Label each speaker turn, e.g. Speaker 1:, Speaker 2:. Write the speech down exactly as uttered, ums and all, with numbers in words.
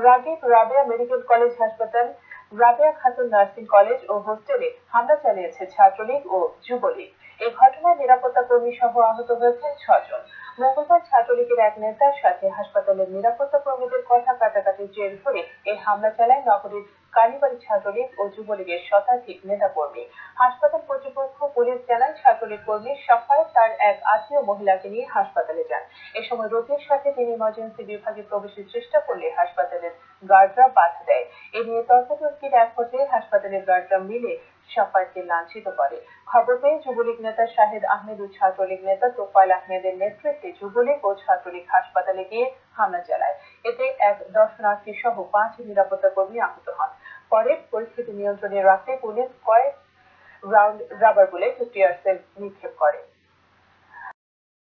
Speaker 1: Ragib Rabeya medical college হাসপাতাল, Rabeya Khatun nursing college ও হোস্টেলে হামলা চালিয়েছে ছাত্রলীগ ও যুবলীগ। এই ঘটনায় নিরাপত্তা কর্মী সহ আহত হয়েছেন ছজন। মঙ্গলবার ছাত্রলীগের এক নেতার সাথে হাসপাতালের নিরাপত্তা কর্মীদের কথা কাটাকাটির জের ধরে এই হামলা চালায় নগরীর কালীবাড়ি ছাত্রলীগ ও যুবলীগের শতাধিক নেতাকর্মী। হাসপাতাল কর্তৃপক্ষ পুলিশ জানায় ছাত্রলীগ কর্মী সকালে তার এক আত্মীয় মহিলাকে নিয়ে হাসপাতালে যান। এ সময় রোগীর সাথে তিনি ইমার্জেন্সি বিভাগে প্রবেশের চেষ্টা করলে হাসপাতালের গার্ডরা বাধা দেয়। এ নিয়ে তর্কাতর্কির এক পর্যায়ে হাসপাতালের গার্ডরা মিলে সাফায়াতকে লাঞ্ছিত করে। খবর পেয়ে যুবলীগ নেতা শাহেদ আহমেদ ও ছাত্রলীগ নেতা তোফায়েল আহমেদের নেতৃত্বে যুবলীগ ও ছাত্রলীগ হাসপাতালে গিয়ে হামলা চালায়। এতে এক দর্শনার্থী সহ পাঁচ নিরাপত্তা কর্মী আহত হন। পরে পরিস্থিতি নিয়ন্ত্রণে রাখতে পুলিশ কয়েক রাউন্ড রাবার বুলেট ও টিয়ার সেল নিক্ষেপ করে।